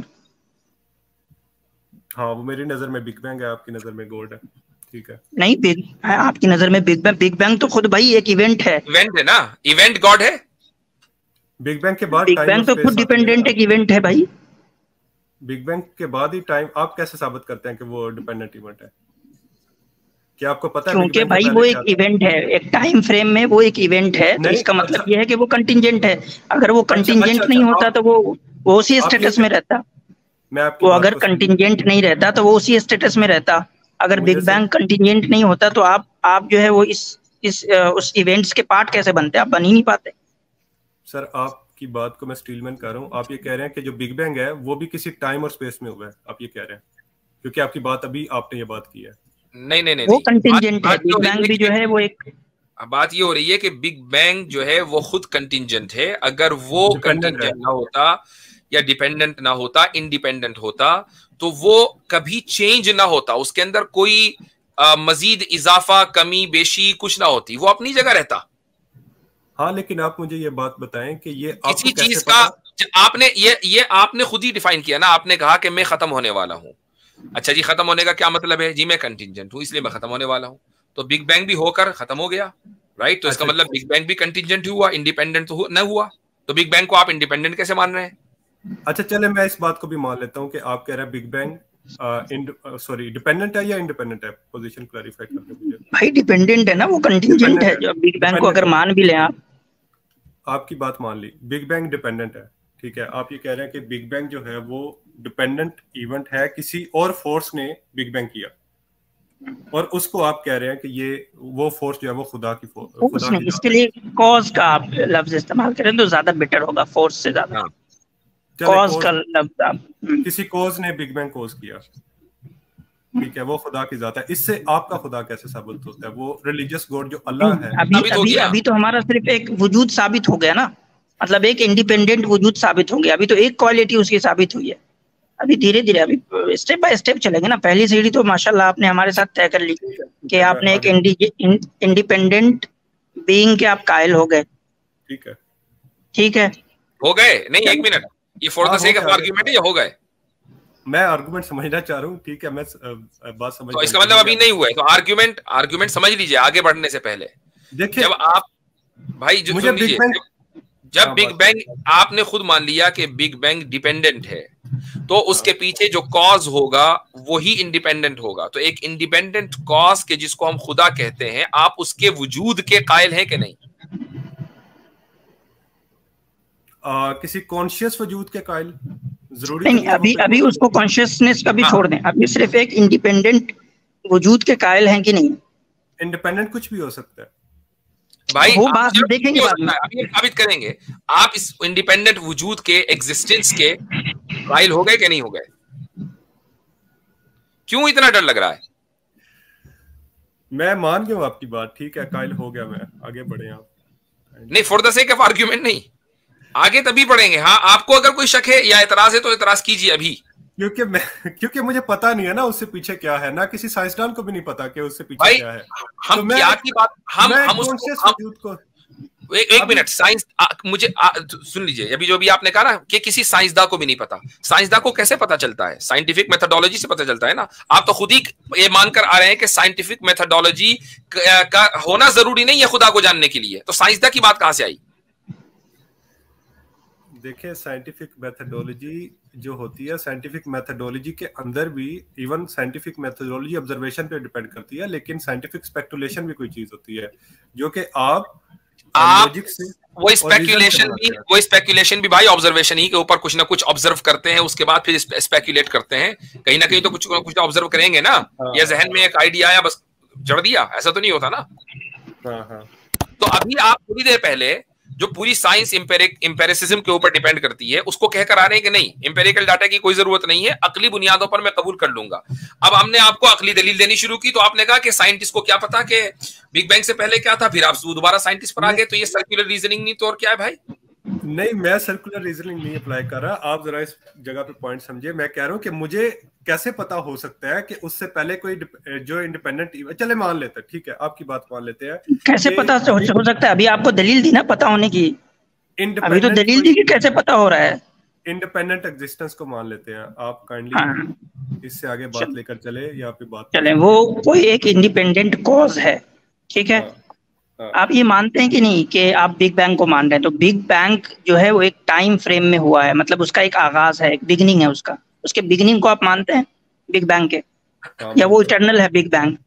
हाँ, वो मेरी नजर में बिग बैंग है, आपकी नजर में गॉड है। ठीक है। नहीं, आपकी नजर में बिग बैंग तो खुद भाई एक इवेंट है। इवेंट है ना, इवेंट गॉड है। बिग बैंग के बाद बिग बैंग तो खुद डिपेंडेंट एक इवेंट है भाई। बिग बैंग के बाद ही टाइम, आप कैसे साबित करते हैं कि वो डिपेंडेंट इवेंट है? क्या आपको पता है? क्योंकि भाई वो एक इवेंट है, एक टाइम फ्रेम में वो एक इवेंट है, तो इसका मतलब ये है कि वो कंटिंजेंट है। अगर वो कंटिंजेंट नहीं होता तो वो उसी स्टेटस में रहता। वो अगर कंटिंजेंट नहीं रहता तो वो उसी स्टेटस में रहता। अगर बिग बैंग कंटिंजेंट नहीं होता तो आप जो है वो उस इवेंट्स के पार्ट कैसे बनते? आप बन ही नहीं पाते। सर, आपकी बात को मैं स्टीलमैन कर रहा हूँ। आप ये कह रहे हैं कि जो बिग बैंग है वो भी किसी टाइम और स्पेस में हुआ है, आप ये कह रहे हैं? क्योंकि आपकी बात अभी आपने ये बात की है। नहीं, वो कंटिंजेंट है। बिग बैंग भी जो है वो एक, बात ये हो रही है कि बिग बैंग जो है वो खुद कंटिंजेंट है। अगर वो कंटिंजेंट ना होता या डिपेंडेंट ना होता, इंडिपेंडेंट होता, तो वो कभी चेंज ना होता, उसके अंदर कोई मजीद इजाफा, कमी बेशी कुछ ना होती, वो अपनी जगह रहता। हाँ, लेकिन आप मुझे ये बात बताएं कि ये किसी चीज का आपने खुद ही डिफाइन किया ना। आपने कहा कि मैं खत्म होने वाला हूं। अच्छा जी, खत्म होने का क्या मतलब है जी? मैं कंटिंजेंट हूं इसलिए मैं खत्म होने वाला हूं। तो बिग बैंग भी होकर खत्म हो गया, राइट? तो इसका मतलब बिग बैंग भी कंटिंजेंट हुआ, इंडिपेंडेंट तो न हुआ। तो बिग बैंग को आप इंडिपेंडेंट कैसे मान रहे हैं? अच्छा चले, मैं इस बात को भी मान लेता हूं कि आप कह रहे हैं बिग बैंग डिपेंडेंट है या इंडिपेंडेंट है। पोजीशन क्लैरिफाई कर दो मुझे। भाई डिपेंडेंट है ना, वो कंटिंजेंट है। जो बिग बैंग को अगर मान भी लें आपकी बात मान ली, बिग बैंग डिपेंडेंट है, ठीक है। आप ये कह रहे हैं कि बिग बैंग जो है वो डिपेंडेंट इवेंट है, किसी और फोर्स ने बिग बैंग किया, और उसको आप कह रहे हैं कि ये वो फोर्स जो है वो खुदा की फोर्स नहीं, इसके लिए कॉज का आप लफ्ज इस्तेमाल करें तो ज्यादा बेटर होगा, फोर्स से ज्यादा। कॉज का लफ्ज आप, किसी कॉज ने बिग बैंग कॉज किया, ठीक है, वो खुदा की जात है। इससे आपका खुदा कैसे साबित होता है? वो रिलीजियस गॉड जो अल्लाह है। अभी तो हमारा सिर्फ एक वजूद साबित हो गया ना। मतलब एक इंडिपेंडेंट वजूद साबित होंगे। अभी तो एक क्वालिटी उसकी साबित हुई है, अभी धीरे धीरे, अभी स्टेप बाय स्टेप चलेंगे ना। पहली सीढ़ी तो माशाल्लाह आपने हमारे साथ तय कर ली कि आपने एक इंडिपेंडेंट बीइंग के आप कायल हो गए। ठीक है, ठीक है, हो गए नहीं, एक मिनट, ये for the sake of argument है या हो गए? मैं आर्गुमेंट समझना चाह रहा हूँ, ठीक है, मैं बात समझ। तो इसका मतलब अभी नहीं हुआ है, तो आर्गुमेंट समझ लीजिए आगे बढ़ने से पहले। देखिए, जब आप भाई जो सुन लीजिए, जब बिग बैंग आपने खुद मान लिया कि बिग बैंग डिपेंडेंट है, तो उसके पीछे जो कॉज होगा वही इंडिपेंडेंट होगा। तो एक इंडिपेंडेंट कॉज के जिसको हम खुदा कहते हैं, आप उसके वजूद के कायल हैं कि नहीं? किसी कॉन्शियस वजूद के कायल जरूरी नहीं, अभी उसको कॉन्शियसनेस का भी छोड़ दें, अभी सिर्फ एक इंडिपेंडेंट वजूद के कायल हैं कि नहीं? इंडिपेंडेंट कुछ भी हो सकता है भाई, वो बात देखेंगे बाद में, अभी साबित करेंगे। आप इस इंडिपेंडेंट वजूद के एग्जिस्टेंस के कायल हो गए कि नहीं हो गए? क्यों इतना डर लग रहा है? मैं मान गया हूं आपकी बात, ठीक है, कायल हो गया मैं, आगे बढ़े आप। नहीं, for the sake of argument नहीं, आगे तभी बढ़ेंगे। हाँ, आपको अगर कोई शक है या एतराज है तो एतराज कीजिए अभी, क्योंकि मुझे पता नहीं है ना उससे पीछे क्या है, ना किसी साइंसदान को भी नहीं पता कि उससे पीछे क्या है। हम तो क्या की बात, हम एक मिनट, साइंस मुझे सुन लीजिए, अभी जो भी आपने कहा ना कि किसी साइंसदान को भी नहीं पता, साइंसदान को कैसे पता चलता है? साइंटिफिक मेथोडोलॉजी से पता चलता है ना। आप तो खुद ही ये मानकर आ रहे हैं कि साइंटिफिक मेथोडोलॉजी का होना जरूरी नहीं है खुदा को जानने के लिए, तो साइंसदान की बात कहां से आई? देखिए, साइंटिफिक मेथोडोलॉजी जो होती है, साइंटिफिक मेथोडोलॉजी के अंदर भी इवन साइंटिफिक मेथोडोलॉजी ऑब्जर्वेशन पे डिपेंड करती है, लेकिन साइंटिफिक स्पेकुलेशन भी कोई चीज होती है जो कि आप लॉजिक से, वो स्पेकुलेशन भी भाई ऑब्जर्वेशन ही के ऊपर कुछ ना कुछ ऑब्जर्व करते हैं, उसके बाद फिर स्पेकुलेट करते हैं। कहीं ना कहीं तो कुछ ऑब्जर्व करेंगे ना, या जहन में एक आइडिया आया बस जड़ दिया, ऐसा तो नहीं होता ना। तो अभी आप थोड़ी देर पहले जो पूरी साइंस इंपेरिसिज्म के ऊपर डिपेंड करती है, उसको कहकर आ रहे हैं कि नहीं, इंपेरिकल डाटा की कोई जरूरत नहीं है, अकली बुनियादों पर मैं कबूल कर लूंगा। अब हमने आपको अकली दलील देनी शुरू की, तो आपने कहा कि साइंटिस्ट को क्या पता कि बिग बैंग से पहले क्या था, फिर आप दोबारा साइंटिस्ट पर आ गए। तो ये सर्कुलर रीजनिंग नहीं तो और क्या है भाई? नहीं, मैं सर्कुलर रीजनिंग नहीं अप्लाई कर रहा, आप जरा इस जगह पे पॉइंट समझिए। मैं कह रहा हूं कि मुझे कैसे पता हो सकता है कि उससे पहले कोई जो इंडिपेंडेंट, चले मान लेते हैं, ठीक है, आपकी बात मान लेते हैं, कैसे पता हो सकता है? अभी आपको दलील दी ना पता होने की, अभी तो दलील दी कि कैसे पता हो रहा है। इंडिपेंडेंट एग्जिस्टेंस को मान लेते हैं, आप काइंडली इससे आगे बात लेकर चले, या फिर बात चले, वो कोई एक इंडिपेंडेंट कॉज है, ठीक है। आप ये मानते हैं कि नहीं कि आप बिग बैंग को मान रहे हैं? तो बिग बैंग जो है वो एक टाइम फ्रेम में हुआ है, मतलब उसका एक आगाज है, एक बिगिनिंग है उसका, उसके बिगिनिंग को आप मानते हैं बिग बैंग के, या वो इटर्नल है बिग बैंग?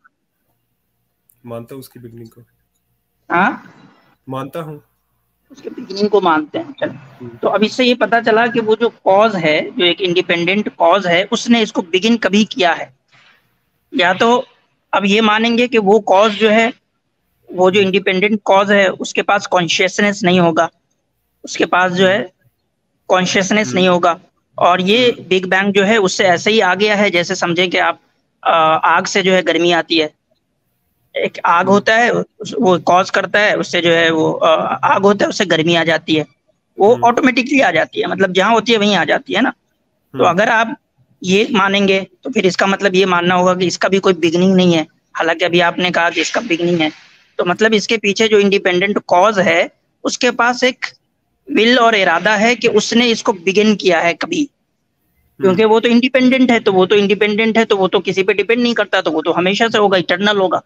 मानता हूँ उसकी बिगिनिंग को। हाँ, मानता हूँ उसके बिगिनिंग को मानते हैं। चलो, तो अब इससे ये पता चला कि वो जो कॉज है, जो एक इंडिपेंडेंट कॉज है, उसने इसको बिगिन कभी किया है। या तो अब ये मानेंगे कि वो कॉज जो है, वो जो इंडिपेंडेंट कॉज है, उसके पास कॉन्शियसनेस नहीं होगा, उसके पास जो है कॉन्शियसनेस नहीं होगा, और ये बिग बैंग जो है उससे ऐसे ही आ गया है, जैसे समझे कि आप आग से जो है गर्मी आती है, एक आग होता है वो कॉज करता है, उससे जो है वो आग होता है, उससे गर्मी आ जाती है, वो ऑटोमेटिकली आ जाती है, मतलब जहां होती है वहीं आ जाती है ना। तो अगर आप ये मानेंगे तो फिर इसका मतलब ये मानना होगा कि इसका भी कोई बिगनिंग नहीं है, हालांकि अभी आपने कहा कि इसका बिगनिंग है। तो मतलब इसके पीछे जो इंडिपेंडेंट कॉज है उसके पास एक विल और इरादा है कि उसने इसको बिगिन किया है कभी, क्योंकि वो तो इंडिपेंडेंट है, तो वो तो इंडिपेंडेंट है, तो वो तो किसी पे डिपेंड नहीं करता, तो वो तो हमेशा से होगा, इटर्नल होगा।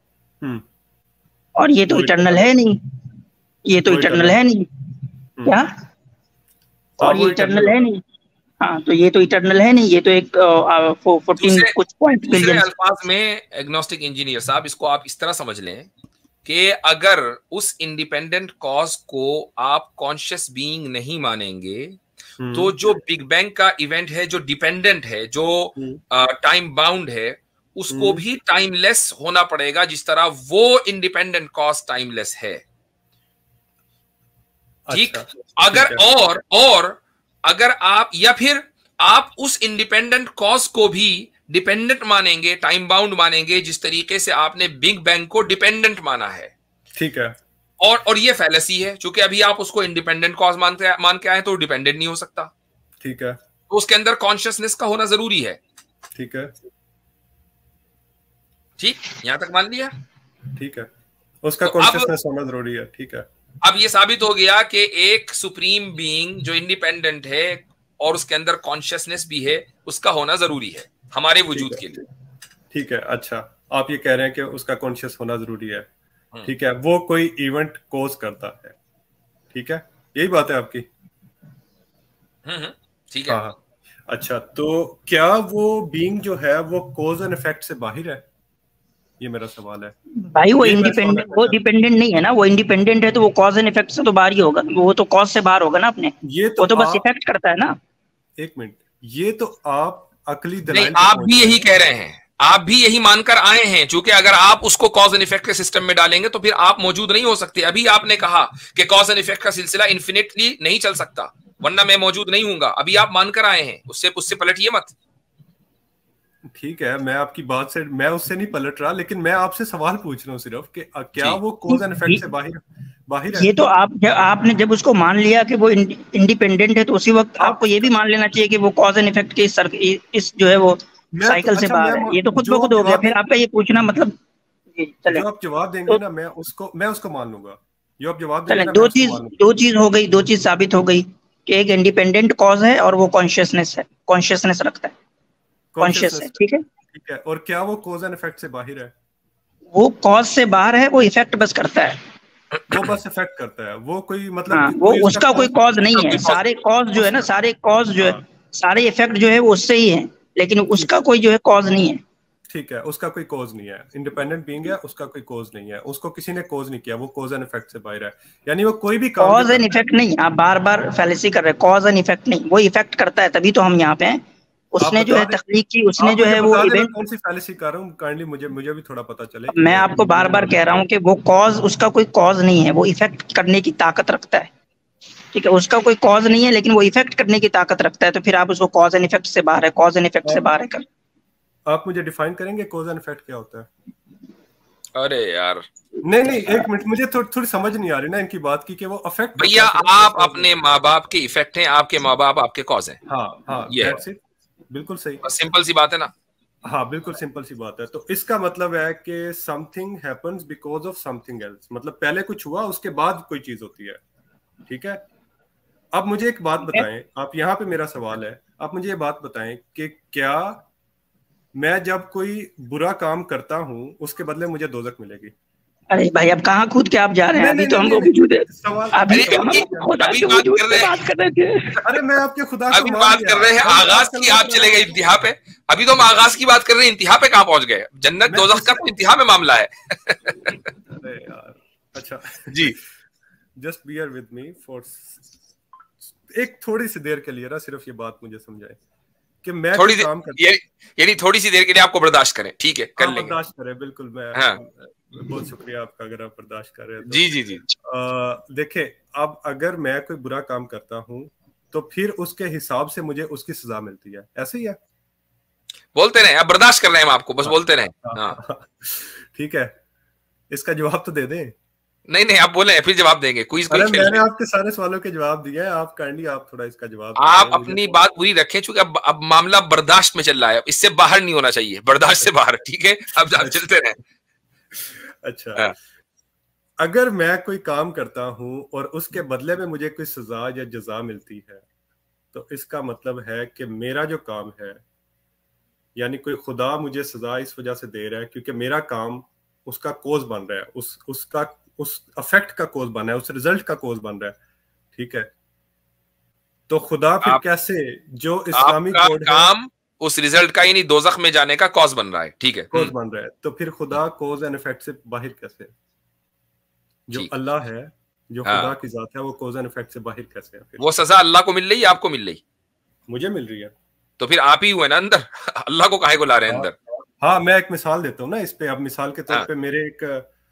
और ये तो इटर्नल है नहीं, ये तो इटर्नल है नहीं, क्या? और ये इटर्नल है नहीं, हाँ, तो ये तो इटर्नल है नहीं, ये तो एक 14 कुछ पॉइंट बिलियन। अल्फाज में एग्नोस्टिक इंजीनियर साहब, इसको आप इस तरह समझ लें कि अगर उस इंडिपेंडेंट कॉज को आप कॉन्शियस बीइंग नहीं मानेंगे, तो जो बिग बैंग का इवेंट है, जो डिपेंडेंट है, जो टाइम बाउंड है, उसको भी टाइमलेस होना पड़ेगा, जिस तरह वो इंडिपेंडेंट कॉज टाइमलेस है। ठीक? अगर और अगर आप, या फिर आप उस इंडिपेंडेंट कॉज को भी डिपेंडेंट मानेंगे, टाइम बाउंड मानेंगे, जिस तरीके से आपने बिग बैंग को डिपेंडेंट माना है, ठीक है, और ये फैलेसी है, क्योंकि अभी आप उसको इंडिपेंडेंट कॉज मान के आए तो डिपेंडेंट नहीं हो सकता। ठीक है, तो उसके अंदर कॉन्शियसनेस का होना जरूरी है। ठीक है, ठीक, यहां तक मान लिया। ठीक है, उसका तो कॉन्शियसनेस होना जरूरी है। ठीक है, अब ये साबित हो गया कि एक सुप्रीम बीइंग जो इंडिपेंडेंट है और उसके अंदर कॉन्शियसनेस भी है, उसका होना जरूरी है हमारे वजूद के लिए। ठीक है, अच्छा, आप ये कह रहे हैं कि उसका कॉन्शियस होना जरूरी है। ठीक है, वो कोई इवेंट कोज करता है। ठीक है, यही बात है आपकी। ठीक है। हाँ, अच्छा, तो क्या वो बीइंग जो है वो कोज एंड इफेक्ट से बाहर है? ये मेरा सवाल है भाई। वो इंडिपेंडेंट, वो डिपेंडेंट नहीं है ना, वो इंडिपेंडेंट है तो वो कॉज एंड इफेक्ट से तो बाहर ही होगा, वो तो कॉज से बाहर होगा ना अपने। ये तो वो तो बस इफेक्ट करता है ना। एक मिनट, ये तो आप अकली नहीं, दलाइल आप भी यही कह रहे हैं, आप भी यही मानकर आए हैं, क्योंकि अगर आप उसको कॉज एंड इफेक्ट के सिस्टम में डालेंगे तो फिर आप मौजूद नहीं हो सकते। अभी आपने कहा कि कॉज एंड इफेक्ट का सिलसिला इन्फिनिटली नहीं चल सकता, वरना मैं मौजूद नहीं हूंगा। अभी आप मानकर आए हैं, उससे पलटिए मत। ठीक है, मैं आपकी बात से, मैं उससे नहीं पलट रहा, लेकिन मैं आपसे सवाल पूछ रहा हूँ सिर्फ कि क्या वो कॉज एंड इफेक्ट से बाहर है? ये तो आपने जब उसको मान लिया कि वो इंडिपेंडेंट है, तो उसी वक्त आपको ये भी मान लेना चाहिए कि वो कॉज एंड इफेक्ट के इस जो है वो साइकिल से बाहर है। ये तो खुद ब खुद हो गया। फिर आपका ये पूछना मतलब, जो आप जवाब देंगे ना, मैं उसको मान लूंगा। जो आप जवाब देंगे ना, दो चीज हो गई, दो चीज साबित हो गई कि एक इंडिपेंडेंट कॉज है और वो कॉन्शियसनेस है, कॉन्शियसनेस रखता है, कॉन्शियस है। ठीक है, ठीक है, और क्या वो कॉज एंड इफेक्ट से बाहर है? वो कॉज से बाहर है, वो इफेक्ट बस करता है, वो बस इफेक्ट करता है, वो कोई मतलब हाँ, वो उसका कोई कॉज नहीं है। सारे कॉज जो है ना, सारे कॉज जो है, सारे इफेक्ट जो है वो उससे ही है, लेकिन उसका कोई जो है कॉज नहीं है। ठीक है, उसका कोई कॉज नहीं है, इंडिपेंडेंट बीइंग है, उसका कोई कॉज नहीं है, उसको किसी ने कॉज नहीं किया, वो कॉज एंड इफेक्ट से बाहर है। यानी वो कोई भी काम कॉज एंड इफेक्ट नहीं, आप बार बार फैलेसी कर रहे हैं। कॉज एंड इफेक्ट नहीं, वो इफेक्ट करता है, तभी तो हम यहाँ पे हैं। उसने जो है तख्लीक की, उसने जो है वो इवेंट, कौन सी फैलेसी कर रहा हूँ काइंडली, मुझे भी थोड़ा पता चले। मैं आपको बार बार कह रहा हूँ कि वो कॉज, उसका कोई कॉज नहीं है, वो इफेक्ट करने की ताकत रखता है। ठीक है, उसका कोई कॉज नहीं है, लेकिन वो इफेक्ट करने की ताकत रखता है। तो फिर आप उसको कॉज एंड इफेक्ट से बाहर है, कॉज एंड इफेक्ट से बाहर है कर। आप मुझे डिफाइन करेंगे कॉज एंड इफेक्ट क्या होता है? अरे यार, नहीं, एक मिनट, मुझे थोड़ी समझ नहीं आ रही ना इनकी बात की कि वो अफेक्ट। भैया, आप अपने माँ बाप के इफेक्ट हैं, आपके माँ बाप आपके कॉज हैं। हाँ, ये बिल्कुल सही, सिंपल सी बात है ना। हाँ, बिल्कुल सिंपल सी बात है। तो इसका मतलब है कि something happens because of something else, मतलब पहले कुछ हुआ, उसके बाद कोई चीज होती है। ठीक है, अब मुझे एक बात बताएं, आप यहाँ पे मेरा सवाल है, आप मुझे ये बात बताएं कि क्या मैं जब कोई बुरा काम करता हूँ उसके बदले मुझे दोजख मिलेगी? अरे भाई, अब कहाँ कूद के आप जा रहे हैं? अभी तो हमको वजूद है, अभी तो हम खुदा के वजूद पे बात कर रहे थे। अरे मैं आपके खुदा अभी बात कर रहे हैं आगाज की, आप चले गए इंतहा पे। अभी तो हम आगाज की बात कर रहे हैं, इंतहा पे कहाँ पहुंच गए? जन्नत दोजख का तो इंतहा में मामला है। अरे यार, अच्छा जी, just bear with me for एक थोड़ी सी देर के लिए ना, सिर्फ ये बात मुझे समझाए कि मैं थोड़ी काम यानी थोड़ी सी देर के लिए आपको बर्दाश्त करें। ठीक है, कर लेंगे, बर्दाश्त करें, बिल्कुल। मैं बहुत शुक्रिया आपका अगर आप बर्दाश्त कर रहे हैं तो। जी। देखिए, अब अगर मैं कोई बुरा काम करता हूं तो फिर उसके हिसाब से मुझे उसकी सजा मिलती है, ऐसे ही है? बोलते रहे, अब बर्दाश्त कर रहे हैं हम आपको, बस बोलते रहे। ठीक है, इसका जवाब तो दे दें। नहीं, आप बोले फिर जवाब देंगे। क्विज कोई खेल, मैंने आपके सारे सवालों के जवाब दिए हैं, आप काइंडली आप थोड़ा इसका जवाब आप अपनी बात पूरी रखें, चूंकि अब मामला बर्दाश्त में चल रहा है, इससे बाहर नहीं होना चाहिए, बर्दाश्त से बाहर। ठीक है, अब चलते रहे। अच्छा, अगर मैं कोई काम करता हूं और उसके बदले में मुझे कोई सजा या जजा मिलती है, तो इसका मतलब है कि मेरा जो काम है, यानी कोई खुदा मुझे सजा इस वजह से दे रहा है क्योंकि मेरा काम उसका कोज बन रहा है, उस अफेक्ट का कोज बन रहा है, उस रिजल्ट का कोज बन रहा है। ठीक है, तो खुदा फिर कैसे, जो इस्लामी कोड काम उस रिजल्ट का, यानी दोजख में जाने का कॉज बन रहा है। ठीक है, कॉज बन रहा है, तो फिर खुदा कॉज एंड इफेक्ट से बाहर कैसे? जो अल्लाह है, जो खुदा की जात है, वो कॉज एंड इफेक्ट से बाहर कैसे है? वो सजा अल्लाह को मिल रही है, आपको मिल रही? मुझे मिल रही है। तो फिर आप ही हुए ना अंदर, अल्लाह को काहे को ला रहे हैं अंदर? हाँ, मैं एक मिसाल देता हूँ ना इस पे। अब मिसाल के तौर पे मेरे एक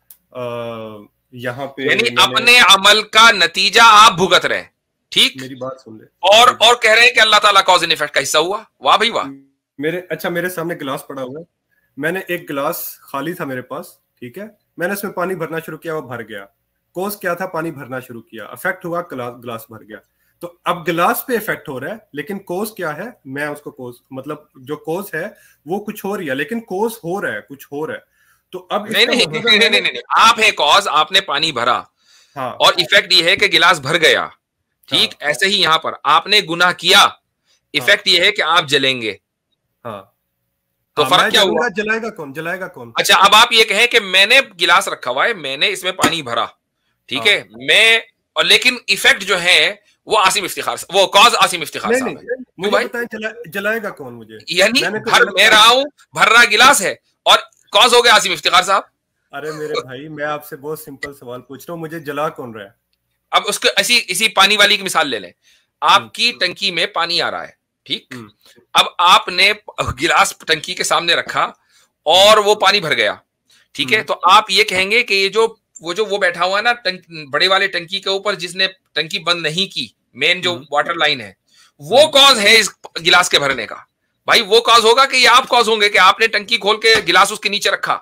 यहाँ पे, यानी अपने अमल का नतीजा आप भुगत रहे हैं। ठीक, मेरी बात सुन ले। और कह रहे हैं कि अल्लाह ताला कॉज एंड इफेक्ट का हिस्सा हुआ। वाह भाई वाह। मेरे सामने गिलास पड़ा हुआ है, मैंने एक गिलास खाली था मेरे पास, ठीक है, मैंने उसमें पानी भरना शुरू किया, वो भर गया। कॉज क्या था, पानी भरना शुरू किया, इफेक्ट हुआ, ग्लास भर गया। तो अब ग्लास पे इफेक्ट हो रहा है, लेकिन कॉज क्या है, मैं उसको कॉज मतलब जो कॉज है वो कुछ हो रही है, लेकिन कॉज हो रहा है, कुछ हो रहा है। तो अब नहीं नहीं नहीं, नहीं, नहीं, नहीं, आप है कॉज, आपने पानी भरा, हाँ, और इफेक्ट ये है कि गिलास भर गया, ठीक। हाँ, ऐसे ही यहां पर आपने गुनाह किया, इफेक्ट ये है कि आप जलेंगे। हाँ, तो हाँ, फर्क क्या हुआ? जलाएगा कौन, जलाएगा कौन? अच्छा, अब आप ये कहें कि मैंने गिलास रखा हुआ है, मैंने इसमें पानी भरा, ठीक है, मैं, और लेकिन इफेक्ट जो है वो आसिम इफ्तिखार, वो कॉज आसिम इफ्तिखार साहब है। मुझे बताएं, जलाएगा कौन मुझे? यानी मैं रहा हूं, भर रहा गिलास है, और कॉज हो गया आसिम इफ्तिखार साहब। अरे मेरे भाई, मैं आपसे बहुत सिंपल सवाल पूछ रहा हूँ, मुझे जला कौन रहा है? अब उसको इसी पानी वाली की मिसाल ले लें। आपकी टंकी में पानी आ रहा है, ठीक। अब आपने गिलास टंकी के सामने रखा और वो पानी भर गया, ठीक है। तो आप ये कहेंगे कि ये वो बैठा हुआ है ना बड़े वाले टंकी के ऊपर, जिसने टंकी बंद नहीं की, मेन जो वाटर लाइन है, वो कॉज है इस गिलास के भरने का। भाई वो कॉज होगा कि ये आप कॉज होंगे कि आपने टंकी खोल के गिलास उसके नीचे रखा?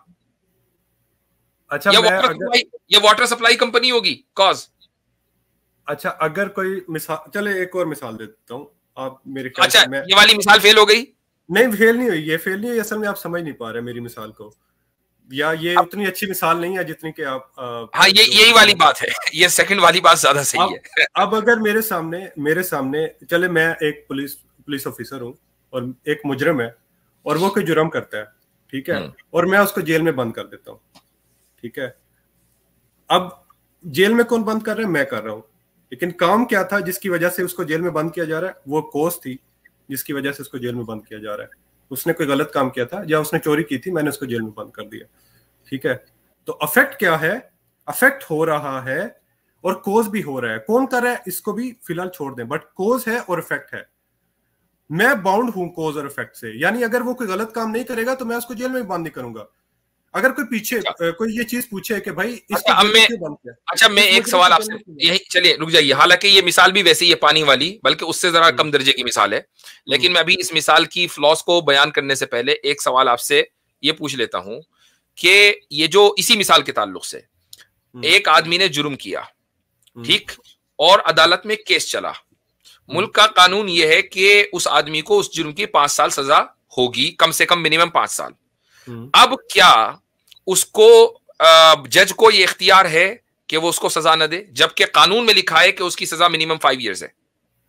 अच्छा, ये वाटर सप्लाई कंपनी होगी कॉज। अच्छा, अगर कोई मिसाल, चले एक और मिसाल दे देता हूँ, आप मेरे ख्याल अच्छा, से ये वाली मिसाल फेल हो गई? नहीं, फेल नहीं हुई, ये फेल नहीं हुई, असल में आप समझ नहीं पा रहे मेरी मिसाल को, या ये उतनी अच्छी मिसाल नहीं है जितनी कि आप हाँ, यही वाली बात है, ये सेकंड वाली बात ज्यादा सही है। अब अगर मेरे सामने चले, मैं एक पुलिस ऑफिसर हूँ और एक मुजरिम है, और वो कोई जुर्म करता है, ठीक है, और मैं उसको जेल में बंद कर देता हूँ, ठीक है। अब जेल में कौन बंद कर रहा है? मैं कर रहा हूँ, लेकिन काम क्या था जिसकी वजह से उसको जेल में बंद किया जा रहा है? वो कॉज थी जिसकी वजह से उसको जेल में बंद किया जा रहा है। उसने कोई गलत काम किया था या उसने चोरी की थी, मैंने उसको जेल में बंद कर दिया, ठीक है। तो अफेक्ट क्या है? अफेक्ट हो रहा है और कॉज भी हो रहा है। कौन कर रहा है इसको भी फिलहाल छोड़ दें, बट कॉज है और इफेक्ट है। मैं बाउंड हूं कॉज और इफेक्ट से, यानी अगर वो कोई गलत काम नहीं करेगा तो मैं उसको जेल में भी बंद नहीं करूंगा। अगर कोई पीछे कोई ये चीज पूछे कि भाई इसको क्यों बंद किया? अच्छा, मैं एक सवाल आपसे, यही, चलिए रुक जाइए, हालांकि ये मिसाल भी वैसे ही है पानी वाली, बल्कि उससे जरा कम दर्जे की मिसाल है, लेकिन मैं अभी इस मिसाल की फ्लॉस को बयान करने से पहले एक सवाल आपसे ये पूछ लेता हूं कि ये जो इसी मिसाल के ताल्लुक से एक आदमी ने जुर्म किया, ठीक, और अदालत में केस चला, मुल्क का कानून यह है कि उस आदमी को उस जुर्म की 5 साल सजा होगी, कम से कम मिनिमम 5 साल। अब क्या उसको जज को ये इख्तियार है कि वो उसको सजा न दे, जबकि कानून में लिखा है कि उसकी सजा मिनिमम 5 इयर्स है?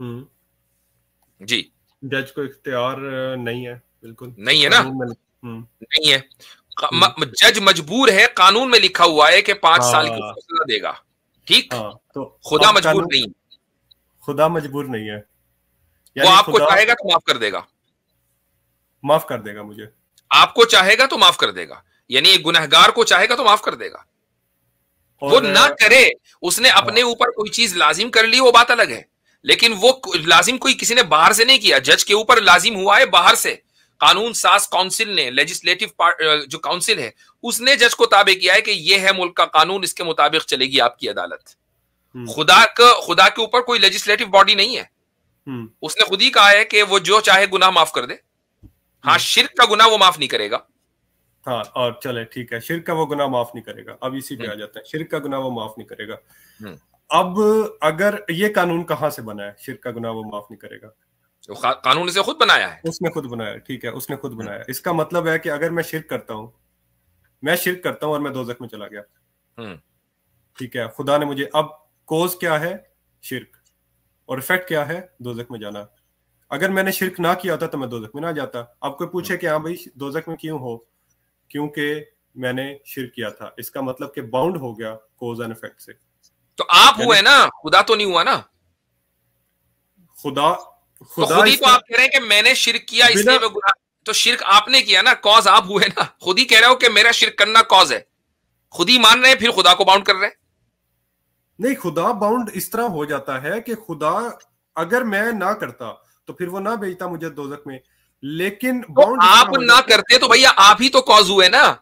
जी, जज को इख्तियार नहीं है, बिल्कुल नहीं है ना, नहीं है। जज मजबूर है, कानून में लिखा हुआ है कि 5 साल की सजा देगा, ठीक। तो खुदा मजबूर नहीं, खुदा मजबूर नहीं है, वो आपको चाहेगा तो माफ कर देगा, माफ कर देगा मुझे, आपको चाहेगा तो माफ कर देगा, यानी गुनहगार को चाहेगा तो माफ कर देगा। वो ना करे, उसने अपने ऊपर कोई चीज लाजिम कर ली, वो बात अलग है, लेकिन वो लाजिम कोई किसी ने बाहर से नहीं किया, जज के ऊपर लाजिम हुआ है बाहर से। कानून साज काउंसिल ने, लेजिस्लेटिव जो काउंसिल है, उसने जज को ताबे किया है कि ये है मुल्क का कानून, इसके मुताबिक चलेगी आपकी अदालत। खुदा के ऊपर कोई लेजिस्लेटिव बॉडी नहीं है, उसने खुद ही कहा है कि वो जो चाहे गुनाह माफ कर दे। हाँ, शिर्क का गुनाह वो माफ नहीं करेगा। हाँ, और चले ठीक है, शिर्क का वो गुनाह माफ नहीं करेगा। अब इसी पे आ जाता है, शिर्क का गुनाह वो माफ नहीं करेगा। अब अगर ये कानून कहाँ से बना है, शिर्क का गुनाह वो माफ नहीं करेगा? तो कानून इसे खुद बनाया है, उसने खुद बनाया, ठीक है, उसने खुद बनाया। इसका मतलब है कि अगर मैं शिर्क करता हूँ और मैं दोज़ख में चला गया, ठीक है, खुदा ने मुझे, अब कॉज क्या है? शिर्क, और इफेक्ट क्या है? दोज़ख में जाना। अगर मैंने शिर्क ना किया होता तो मैं दोज़ख में ना जाता। अब कोई पूछे कि हाँ भाई दोज़ख में क्यों हो? क्योंकि मैंने शिर्क किया था। इसका मतलब कि बाउंड हो गया कॉज एंड इफेक्ट से। तो आप हुए ना, खुदा तो नहीं हुआ ना। खुदा तो खुद ही तो आप कह रहे हैं कि मैंने शिर्क किया इसलिए मैं गुनाह, तो शिर्क आपने किया ना, कॉज आप हुए ना। खुद ही कह रहे हो कि मेरा शिर्क करना कॉज है, खुद ही मान रहे हैं, फिर खुदा को बाउंड कर रहे हैं। नहीं, खुदा बाउंड इस तरह हो जाता है कि खुदा अगर मैं ना करता तो फिर वो ना भेजता मुझे दोज़ख में, लेकिन तो आप ना करते तो भैया आप ही तो कॉज हुए ना।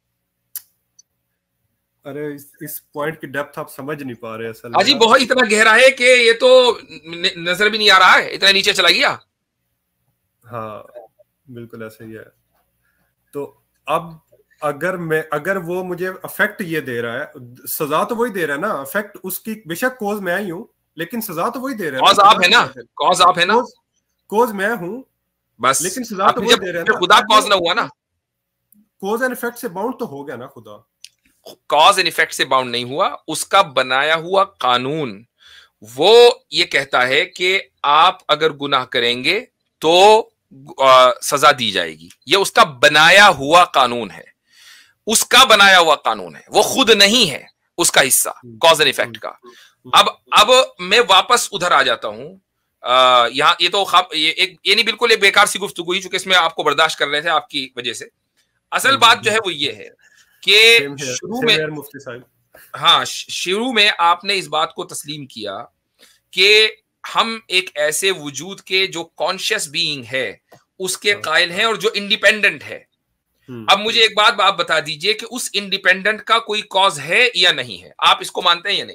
अरे इस पॉइंट की डेप्थ आप समझ नहीं पा रहे असल में। बहुत इतना गहरा है कि ये तो नजर भी नहीं आ रहा है, इतना नीचे चला गया। हाँ, बिल्कुल ऐसा ही है। तो अब अगर वो मुझे अफेक्ट ये दे रहा है, सजा तो वही दे रहा है ना, अफेक्ट उसकी बेशक कॉज मैं ही हूँ, लेकिन सजा तो वही दे रहा है। कॉज आप है ना, कॉज आप है ना, कॉज मैं हूँ बस, लेकिन सजा तो वही दे रहा है ना। खुदा कॉज ना हुआ ना, कॉज एंड इफेक्ट से बाउंड तो हो गया ना खुदा। कॉज एंड इफेक्ट से बाउंड नहीं हुआ, उसका बनाया हुआ कानून वो ये कहता है कि आप अगर गुनाह करेंगे तो सजा दी जाएगी। ये उसका बनाया हुआ कानून है, उसका बनाया हुआ कानून है, वो खुद नहीं है उसका हिस्सा कॉज एंड इफेक्ट का। अब मैं वापस उधर आ जाता हूं। यहाँ ये तो ये नहीं, बिल्कुल एक बेकार सी गुफ्तगू हुई, चूंकि इसमें आपको बर्दाश्त कर रहे थे आपकी वजह से। असल बात जो है वो ये है कि शुरू में, मुफ्ती साहब, हाँ, शुरू में आपने इस बात को तस्लीम किया कि हम एक ऐसे वजूद के जो कॉन्शियस बीइंग है उसके कायल हैं और जो इंडिपेंडेंट है। अब मुझे एक बात आप बता दीजिए कि उस इंडिपेंडेंट का कोई कॉज है या नहीं है, आप इसको मानते हैं या नहीं?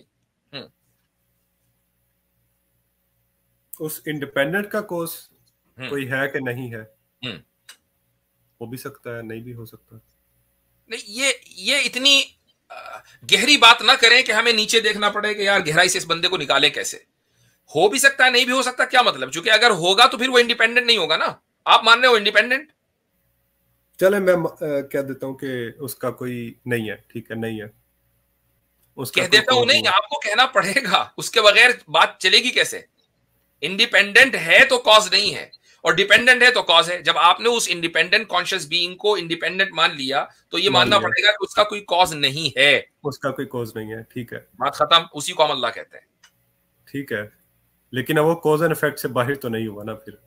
उस इंडिपेंडेंट का कॉज कोई है कि नहीं है? हो भी सकता है, नहीं भी हो सकता। नहीं, ये इतनी गहरी बात ना करें कि हमें नीचे देखना पड़े कि यार गहराई से इस बंदे को निकाले कैसे। हो भी सकता है, नहीं भी हो सकता, क्या मतलब? क्योंकि अगर होगा तो फिर वो इंडिपेंडेंट नहीं होगा ना। आप मान रहे हो इंडिपेंडेंट? चले मैं कह देता हूं कि उसका कोई नहीं है, ठीक है, नहीं है, उसका कह देता हूं नहीं, आपको कहना पड़ेगा, उसके बगैर बात चलेगी कैसे? इंडिपेंडेंट है तो कॉज नहीं है, और डिपेंडेंट है तो कॉज है। जब आपने उस इंडिपेंडेंट कॉन्शियस बीइंग को इंडिपेंडेंट मान लिया तो ये मानना पड़ेगा कि उसका कोई कॉज नहीं है, उसका कोई कॉज नहीं है, ठीक है, बात खत्म। उसी को हम अल्लाह कहते हैं, ठीक है। लेकिन अब वो कॉज एंड इफेक्ट से बाहर तो नहीं हुआ ना फिर।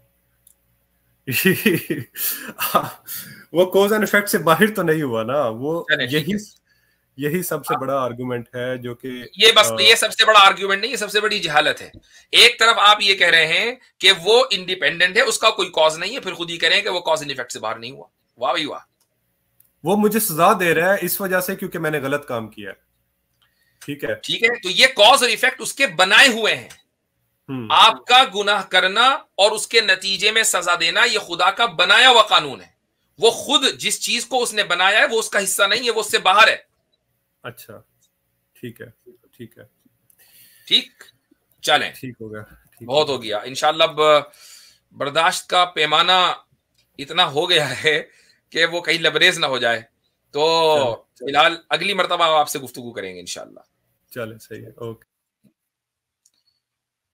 वो कॉज एंड इफेक्ट से बाहर तो नहीं हुआ ना, वो यही सबसे बड़ा आर्गुमेंट है जो कि ये सबसे बड़ा आर्गुमेंट नहीं, ये सबसे बड़ी जहालत है। एक तरफ आप ये कह रहे हैं कि वो इंडिपेंडेंट है, उसका कोई कॉज नहीं है, फिर खुद ही कह रहे हैं कि वो कॉज एंड इफेक्ट से बाहर नहीं हुआ। वाह भाई वाह, वो मुझे सजा दे रहा है इस वजह से क्योंकि मैंने गलत काम किया, ठीक है, ठीक है। तो ये कॉज और इफेक्ट उसके बनाए हुए हैं। आपका गुनाह करना और उसके नतीजे में सजा देना ये खुदा का बनाया हुआ कानून है। वो खुद जिस चीज को उसने बनाया है वो उसका हिस्सा नहीं है, वो उससे बाहर है। अच्छा, ठीक है, ठीक है, ठीक, चलें, ठीक हो गया, बहुत हो गया। इंशाअल्लाह अब बर्दाश्त का पैमाना इतना हो गया है कि वो कहीं लबरेज ना हो जाए। तो फिलहाल अगली मर्तबा आपसे गुफ्तगू करेंगे इंशाअल्लाह। चले, सही है, ओके।